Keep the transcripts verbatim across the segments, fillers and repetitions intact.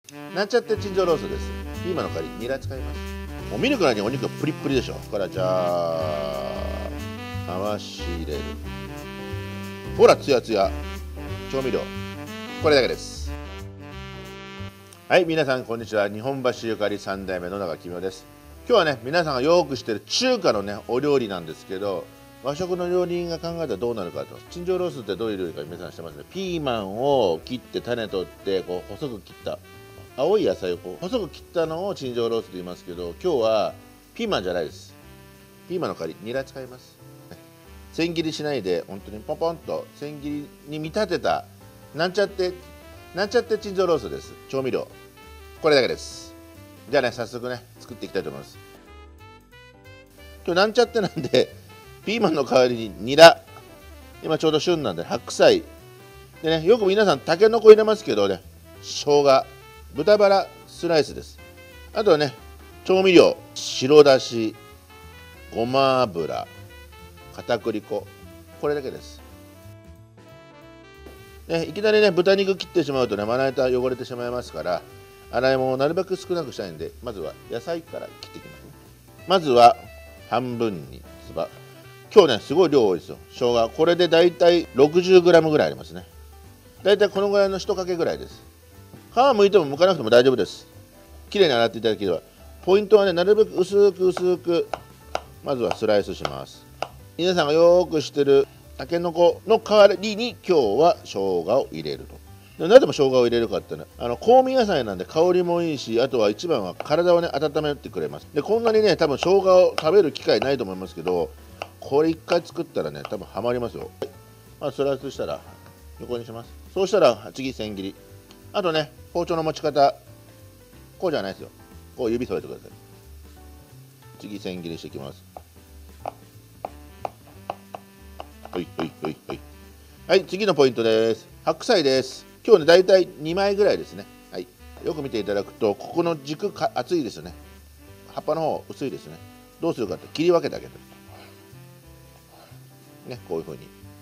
なんちゃってチンジャオロースです。ピーマンの代わりにニラ使います。もう見るからにお肉がプリップリでしょ。ここからじゃあ回し入れる。ほらツヤツヤ。調味料これだけです。はい、皆さんこんにちは。日本橋ゆかりさん代目野永公夫です。今日はね、皆さんがよく知ってる中華のねお料理なんですけど、和食の料理人が考えたらどうなるかと。チンジャオロースってどういう料理か皆さん知ってますね。ピーマンを切って種取ってこう細く切った青い野菜をこう細く切ったのをチンジャオロースと言いますけど、今日はピーマンじゃないです。ピーマンの代わりニラ使います。千切りしないで本当にポンポンと千切りに見立てたなんちゃってなんちゃってチンジャオロースです。調味料これだけです。じゃあね、早速ね作っていきたいと思います。今日なんちゃってなんでピーマンの代わりにニラ、今ちょうど旬なんで白菜でね、よく皆さんたけのこ入れますけどね、生姜、豚バラスライスです。あとはね、調味料白だし、ごま油、片栗粉、これだけです。ね、いきなりね豚肉切ってしまうとね、まな板汚れてしまいますから、洗い物をなるべく少なくしたいんで、まずは野菜から切っていきますね。まずは半分につば。今日ねすごい量多いですよ。生姜これでだいたい ろくじゅうグラム ぐらいありますね。だいたいこのぐらいのいちかけぐらいです。皮むいても剥かなくても大丈夫です。きれいに洗っていただければ。ポイントはね、なるべく薄く薄くまずはスライスします。皆さんがよく知ってるたけのこの代わりに今日は生姜を入れると。でなぜでも生姜を入れるかってね、あの香味野菜なんで香りもいいし、あとは一番は体をね温めてくれます。でこんなにね多分生姜を食べる機会ないと思いますけど、これ一回作ったらね多分ハマりますよ。まあ、スライスしたら横にします。そうしたら次千切り。あとね包丁の持ち方こうじゃないですよ。こう指添えてください。次千切りしていきます。はいはいはいはい。はい、次のポイントです。白菜です。今日ねだいたいにまいぐらいですね。はい。よく見ていただくとここの軸か厚いですよね。葉っぱの方薄いですね。どうするかって切り分けてあげる。ね、こういう風に。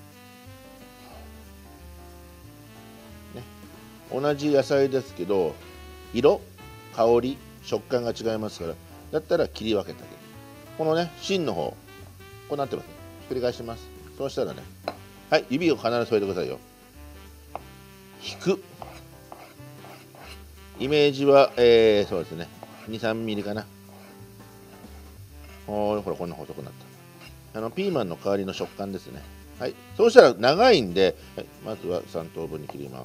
ね、同じ野菜ですけど色、香り、食感が違いますから、だったら切り分けてあげる。このね芯の方こうなってますね。ひっくり返します。そうしたらね、はい、指を必ず添えてくださいよ。引くイメージは、えー、そうですねに、さんミリかな。おー、ほらこんな細くなった。あのピーマンの代わりの食感ですね。はい、そうしたら長いんで、はい、まずはさん等分に切ります。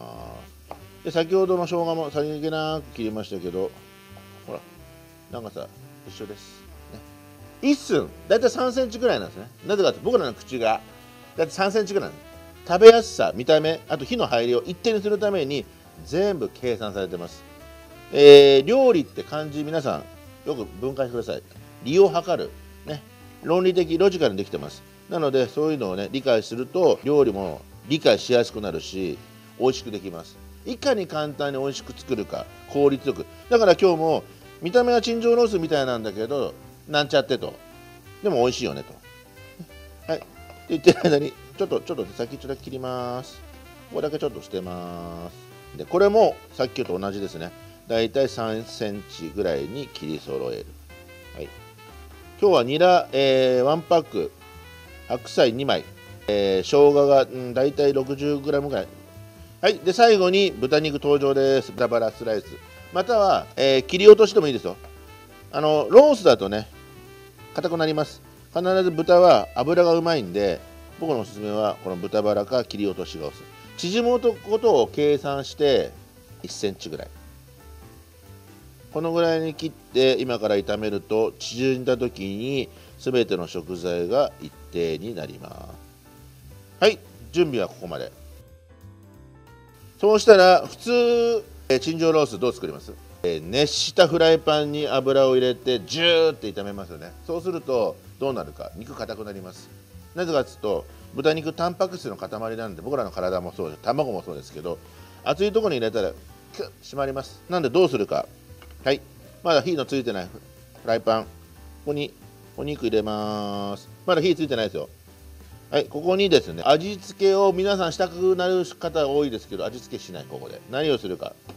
で先ほどの生姜もさりげなく切りましたけど、ほら長さ一緒です、ね、いっ寸だいたいさんセンチぐらいなんですね。なぜかって僕らの口がだいたいさんセンチぐらいなんです。食べやすさ、見た目、あと火の入りを一定にするために全部計算されてます。えー、料理って漢字皆さんよく分解してください。利を測る、ね、論理的ロジカルにできてます。なのでそういうのをね理解すると料理も理解しやすくなるし美味しくできます。いかに簡単に美味しく作るか、効率よく。だから今日も見た目はチンジャオロースみたいなんだけどなんちゃってと、でも美味しいよねと。はい、って言ってる間にちょっとちょっと先っちょだけ切ります。ここだけちょっと捨てます。でこれもさっきと同じですね。だいたいさんセンチぐらいに切り揃える。はい、今日はニラ、えー、ワンパック、白菜にまい、えー、生姜が、うん、だいたい ろくじゅうグラム ぐらい。はい、で最後に豚肉登場です。豚バラスライス、または、えー、切り落としでもいいですよ。あのロースだとね硬くなります。必ず豚は脂がうまいんで、僕のおすすめはこの豚バラか切り落としがおすすめ。縮むことを計算していっセンチぐらい、このぐらいに切って今から炒めると縮んだ時に全ての食材が一定になります。はい、準備はここまで。そうしたら普通、えー、チンジャオロースどう作ります？えー、熱したフライパンに油を入れてジューって炒めますよね。そうするとどうなるか、肉硬くなります。なぜかというと豚肉タンパク質の塊なんで、僕らの体もそうです、卵もそうですけど、熱いところに入れたらキュッ締まります。なんでどうするか。はい、まだ火のついてないフライパン、ここにお肉入れます。まだ火ついてないですよ。はい、ここにですね味付けを皆さんしたくなる方多いですけど、味付けしない。ここで何をするか。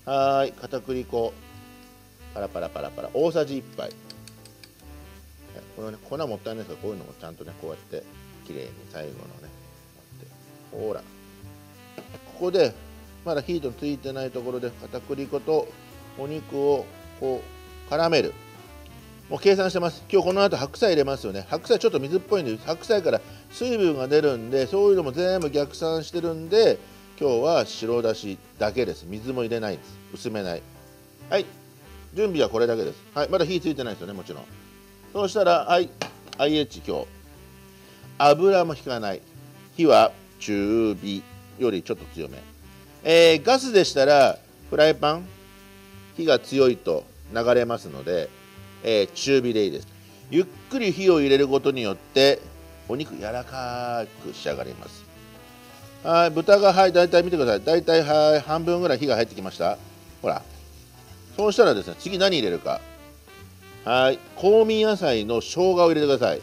はーい、片栗粉パラパラパラパラ大さじいっぱい。このね、粉もったいないですから、こういうのもちゃんとね、こうやってきれいに最後のね持って、ほらここでまだヒートついてないところで片栗粉とお肉をこう絡める。もう計算してます。今日この後白菜入れますよね。白菜ちょっと水っぽいんで、白菜から水分が出るんで、そういうのも全部逆算してるんで、今日は白だしだけです。水も入れないです。薄めない。はい、準備はこれだけです。はい、まだ火ついてないですよね、もちろん。そうしたら、はい、アイエイチ 今日油も引かない。火は中火よりちょっと強め。えー、ガスでしたらフライパン火が強いと流れますので、えー、中火でいいです。ゆっくり火を入れることによってお肉柔らかく仕上がります。はい、豚が、はい、だいたい見てください。だいたい、はい、半分ぐらい火が入ってきました。ほら、そうしたらですね、次何入れるか。はい、香味野菜の生姜を入れてください。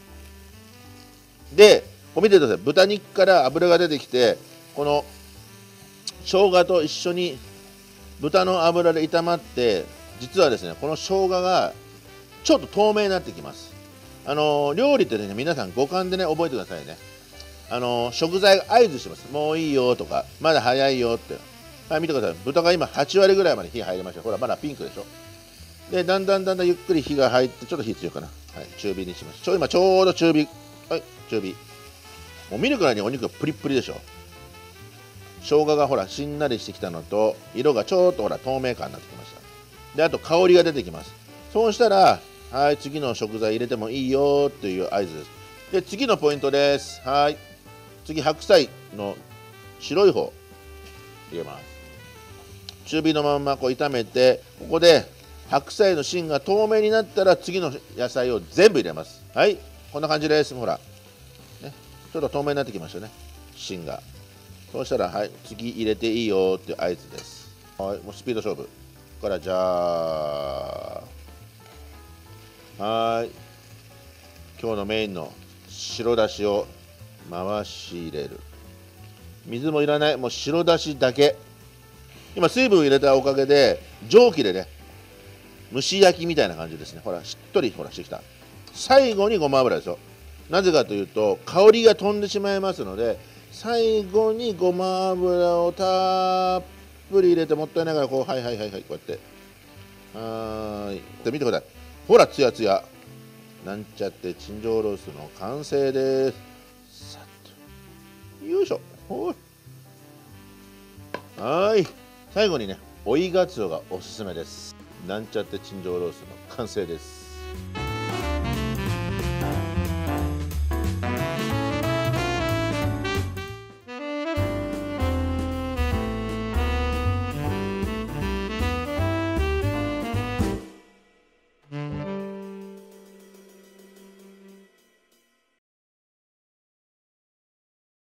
で、こう見てください。豚肉から脂が出てきて、この生姜と一緒に豚の脂で炒まって、実はですね、この生姜がちょっと透明になってきます。あのー、料理ってね、皆さん五感でね、覚えてくださいね。あのー、食材が合図します。もういいよとか、まだ早いよって。はい、見てください。豚が今はち割ぐらいまで火入りました。ほら、まだピンクでしょ。で、だんだんだんだんゆっくり火が入って、ちょっと火強いかな。はい、中火にします。ちょ今ちょうど中火。はい、中火。もう見るからにお肉がプリップリでしょ。生姜がほらしんなりしてきたのと、色がちょっとほら透明感になってきました。で、あと香りが出てきます。そうしたら、はい、次の食材入れてもいいよという合図です。で、次のポイントです。はい、次白菜の白い方入れます。中火のままこう炒めて、ここで白菜の芯が透明になったら次の野菜を全部入れます。はい、こんな感じです。ほら、ね、ちょっと透明になってきましたね、芯が。そうしたら、はい、次入れていいよっていう合図です。はい、もうスピード勝負。ここからじゃあ、はい、今日のメインの白だしを回し入れる。水もいらない、もう白だしだけ。今水分を入れたおかげで蒸気でね、蒸し焼きみたいな感じですね。ほら、しっとりほらしてきた。最後にごま油ですよ。なぜかというと香りが飛んでしまいますので、最後にごま油をたっぷり入れて、もったいないからこう、はいはいはいはい、こうやって、はーいで見てください。ほら、ツヤツヤ、なんちゃってチンジャオロースの完成です。さっとよいしょ。ほい、はい、最後にね追いがつおがおすすめです。なんちゃってチンジャオロースの完成です。